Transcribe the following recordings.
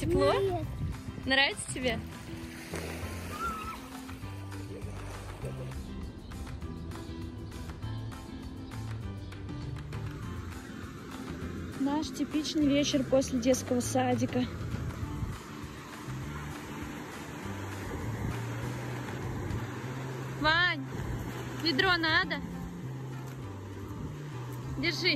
Тепло? Нет. Нравится тебе? Наш типичный вечер после детского садика. Вань, ведро надо? Держи.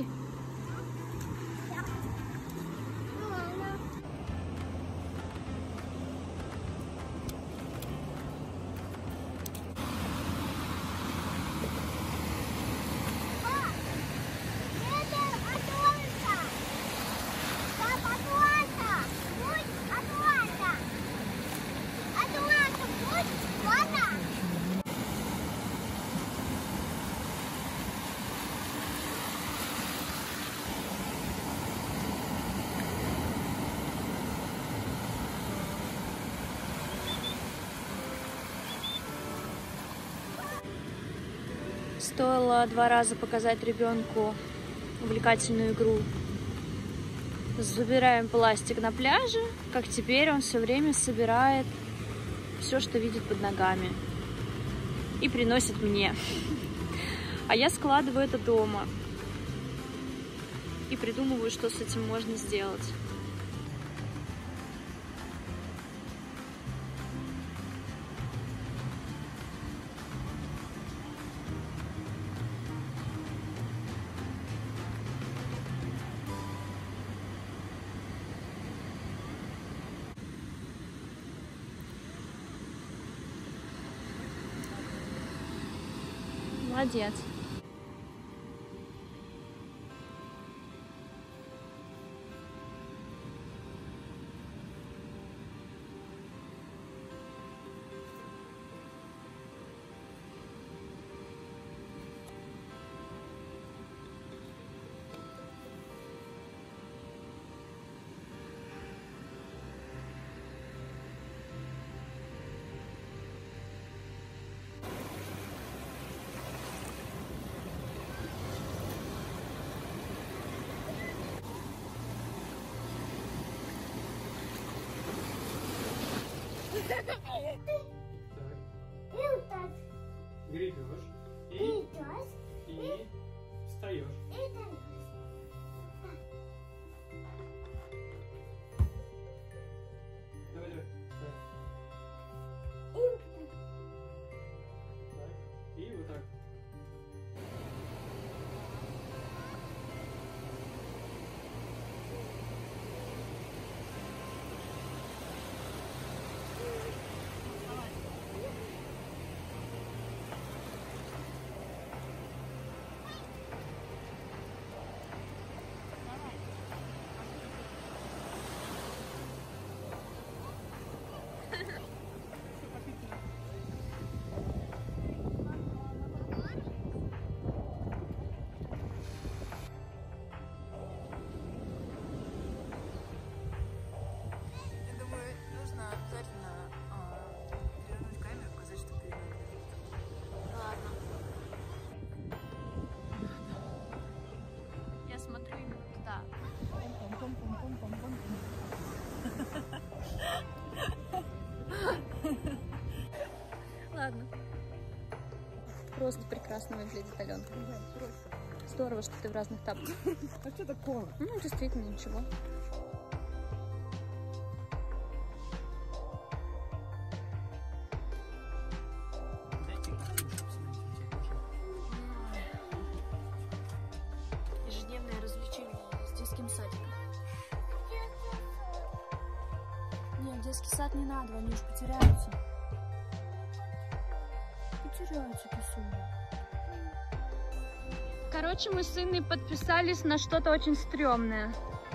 Стоило 2 раза показать ребенку увлекательную игру. Забираем пластик на пляже, как теперь он все время собирает все, что видит под ногами, и приносит мне. А я складываю это дома и придумываю, что с этим можно сделать. Молодец. Гребешь и встаешь. Давай, давай. Так. И вот так. Ладно. Просто прекрасно выглядит Аленка. Здорово, что ты в разных тапках. А что такое? Ну, действительно, ничего. Ежедневное развлечение с детским садиком. Нет, детский сад не надо, они уж потеряются. Потеряются, кисуня. Короче, мы с Инной подписались на что-то очень стрёмное.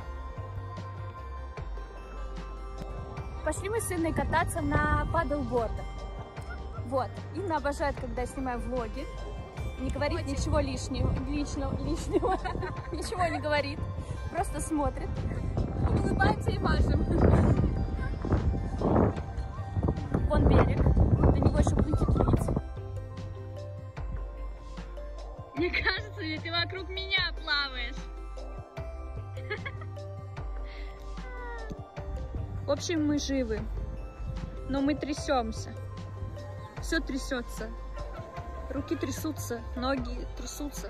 Пошли мы с Инной кататься на падлбордах. Вот. Инна обожает, когда я снимаю влоги. Не говорит ничего лишнего. Ничего не говорит. Просто смотрит. Улыбаемся и машем. Вон берег. До него еще будут плыть. Мне кажется, ведь ты вокруг меня плаваешь. В общем, мы живы, но мы трясемся. Все трясется. Руки трясутся, ноги трясутся.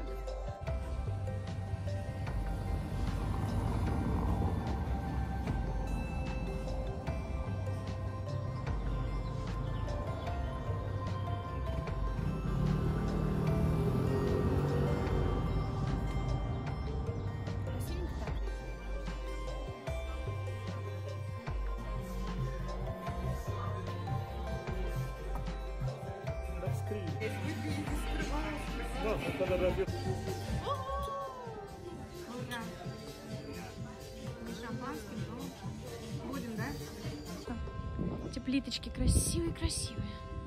Будем, да? Эти плиточки красивые-красивые.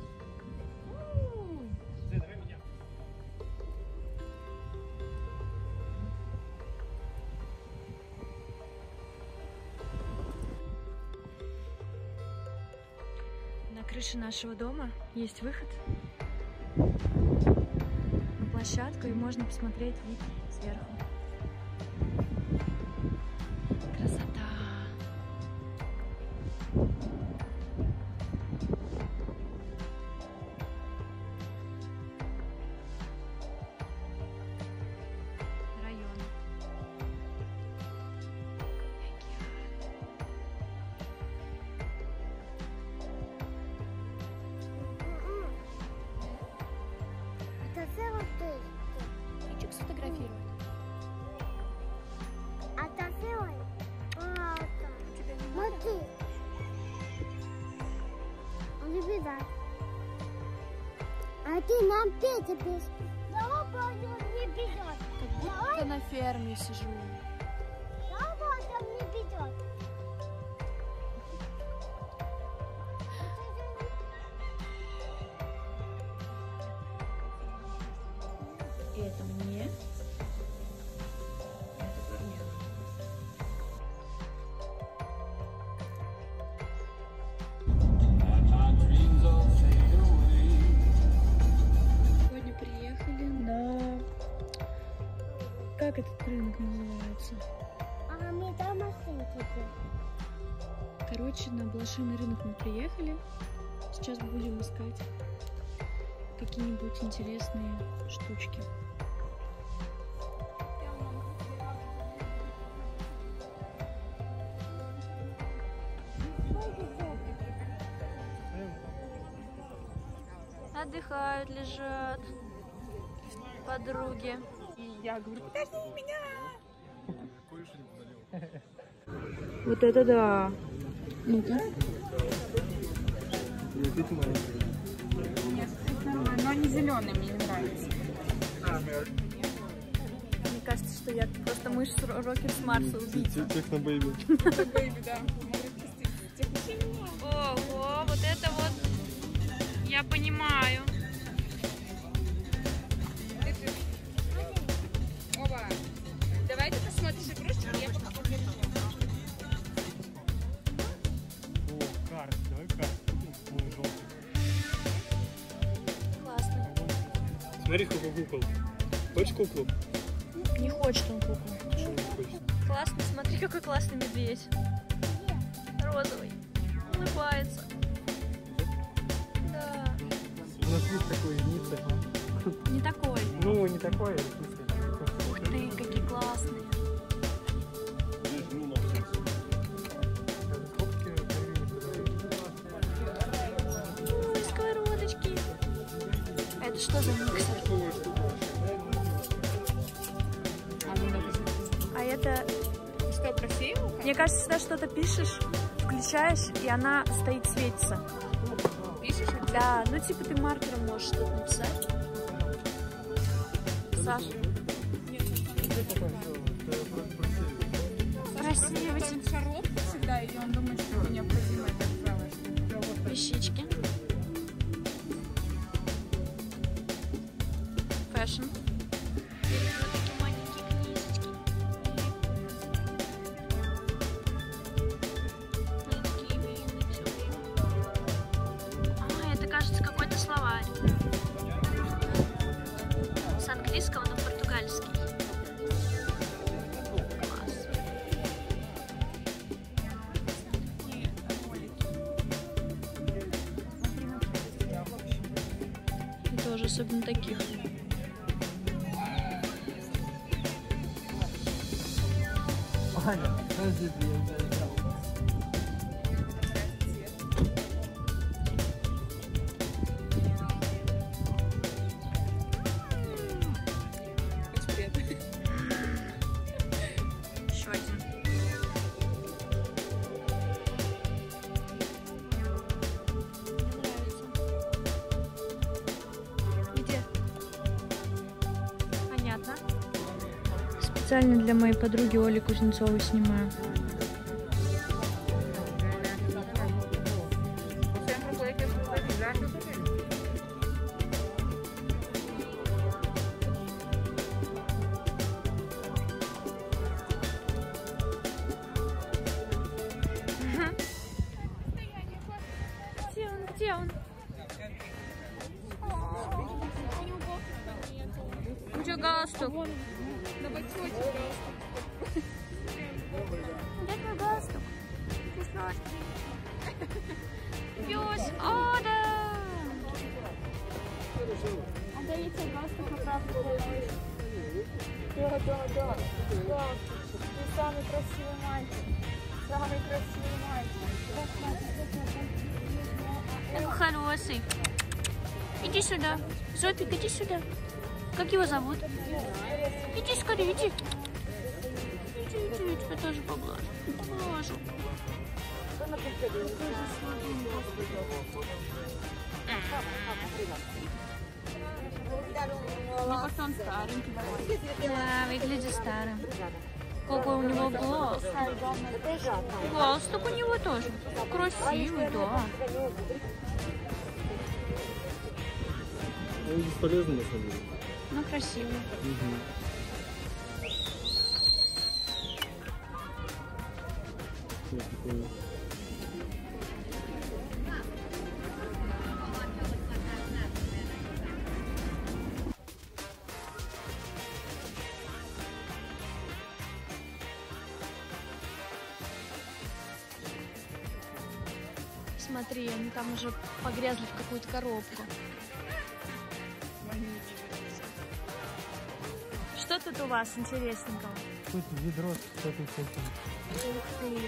На крыше нашего дома есть выход на площадку, и можно посмотреть вид сверху. Красота! Район. Это целый ты. Хочу сфотографировать. А это целый? А, это. Смотри. Не беда. А ты нам петь песню. Давай, он не бежит. Как будто на ферме сижу. Давай, он не бежит. И это мне. Сегодня приехали на... Как этот рынок называется? А мы там машинки. Короче, на блошиный рынок мы приехали. Сейчас будем искать какие-нибудь интересные штучки. Отдыхают, лежат подруги. И я говорю, подожди меня! Вот это да! Ну-ка. Нет, нормально, но они зеленые, мне не нравятся. Мне кажется, что я просто мышь с Рокет с Марса убийца. Техно-бэйби. Это бэйби, да. Ого, вот это вот я понимаю. Оба. Давай ты посмотришь игрушечки, я посмотрю. О, карт. Давай карт. Ой, желтый. Классно. Смотри, сколько кукол. Хочешь куклу? Не хочет он куклу. Почему не хочешь? Классно, смотри, какой классный медведь. Розовый. Улыбается. Да. У нас есть такой Ницца. Не такой. Ну, не такой, а в смысле. Ух ты, какие классные. Ой, сковородочки. Это что за миксер? А это... Что, красиво? Мне кажется, сюда что-то пишешь, включаешь, и она стоит, светится. Пишешь? Да, ну типа ты маркером можешь что-то написать. Саша. Красиво. Он шарлотку всегда, и он думает, что необходимо это делать. Вещички. Фэшн. Такие маленькие книжечки. Такие длинные все время. А, это кажется какой-то словарь. С английского на португальский. Класс. особенно таких. Еще один. Где? Понятно. Специально для моей подруги Оли Кузнецовой снимаю. Где он? У тебя галстук. Где твой галстук? Пёс, о, да! Отдай тебе галстук на правду. Да. Ты самый красивый мальчик. Самый красивый мальчик. Он хороший. Иди сюда. Зопик, иди сюда. Как его зовут? Иди скорее, иди. Иди, я тебя тоже поглажу. Поглажу. Ну, как он старенький. Да, выглядит старым. Какой у него глаз. Галстук у него тоже. Красивый, да. Он бесполезный, на самом деле. Ну, красивый. Я не помню. Смотри, они там уже погрязли в какую-то коробку. Что тут у вас интересненького? Какое-то ведро с такой всяким. Ух ты!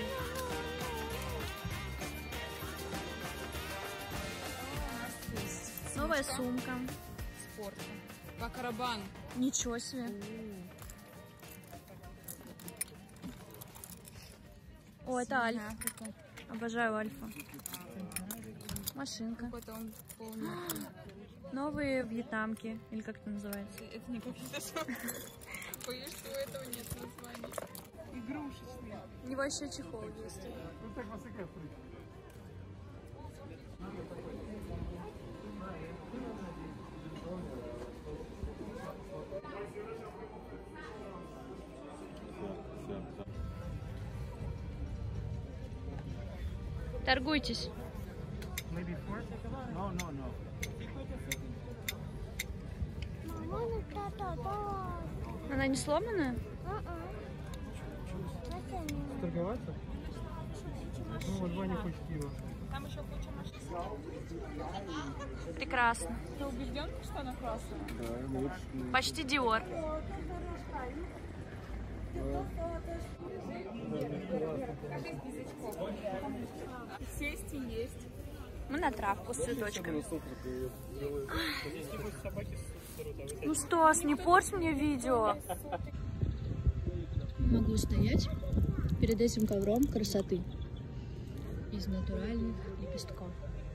Новая сумка. Спорта. Бакарабан. Ничего себе. О, это Альфа. Обожаю Альфа. Машинка. Какой-то он полный. Новые вьетнамки. Или как это называется? Это не какие-то боюсь, что у этого нет названия. Игрушечные. У него еще чехол есть. Ну так высоко прыгает. Торгуйтесь. Maybe 4? No, no, no. Мама, тата, да. Она не сломанная? Торговаться? Ну, вот Ваня хочет пива. Там еще куча машин. Прекрасно. Ты убежден, что она классная? Да, ну вот. Почти Диор. Сесть и есть. Мы на травку с цветочками. Собаки Ну, Стас, не порть мне видео. Могу стоять перед этим ковром красоты из натуральных лепестков.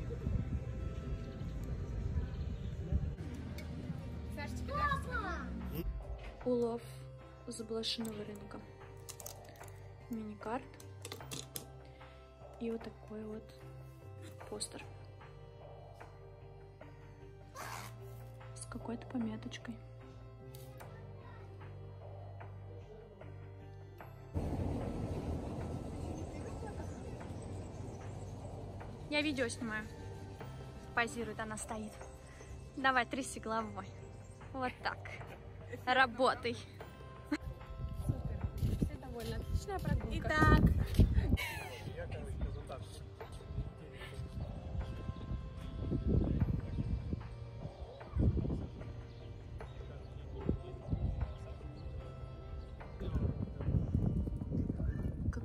Саша, тебе кажется? Улов заблошиного рынка. Мини-карт. И вот такой вот постер. С какой-то пометочкой. Я видео снимаю. Позирует, она стоит. Давай, тряси головой. Вот так. Работай. Все довольны. Отличная прогулка. Итак.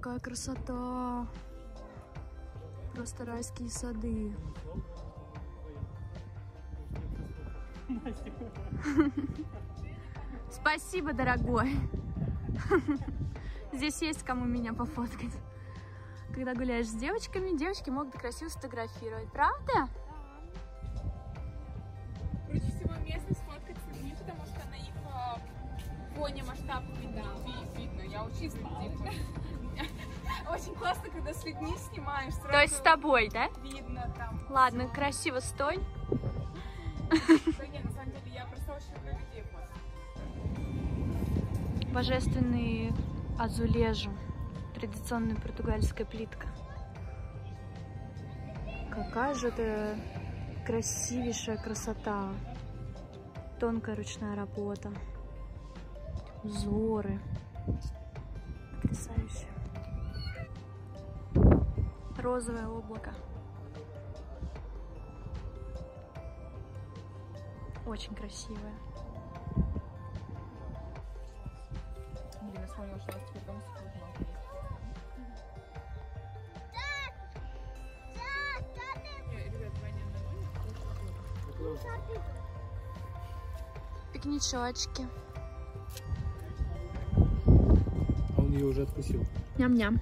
какая красота! Просто райские сады. Спасибо, дорогой. Здесь есть кому меня пофоткать. Когда гуляешь с девочками, девочки могут красиво сфотографировать. Правда? Круче всего место сфоткать с людьми, потому что на их фоне масштаб видно. Я очень следила. Очень классно, когда с людьми снимаешь. То есть с тобой, да? Видно там. Ладно, красиво стой. Да нет, на самом деле я просто очень люблю людей фоткать. Божественный азулежу. Традиционная португальская плитка. Какая же это красивейшая красота. Тонкая ручная работа. Узоры. Потрясающе. Розовое облако. Очень красивое. Блин, я смотрела, что у нас теперь дом сохранил. Ребят, Ваня на Пикничочки. А он ее уже откусил. Ням-ням.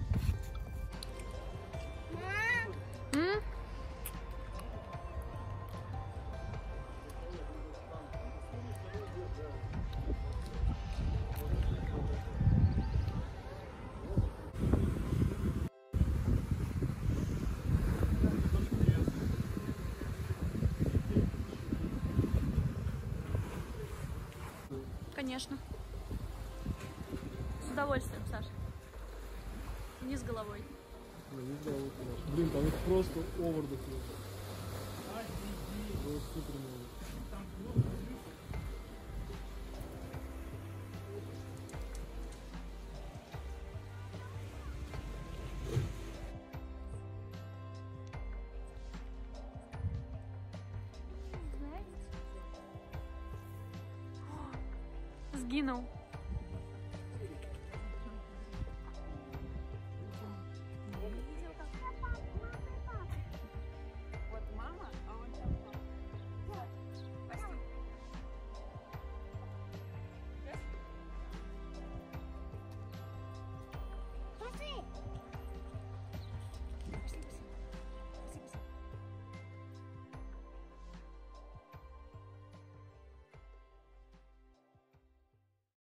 Конечно. С удовольствием, Саша. Вниз головой. Блин, там их просто овердох. Супер много. Сгинул.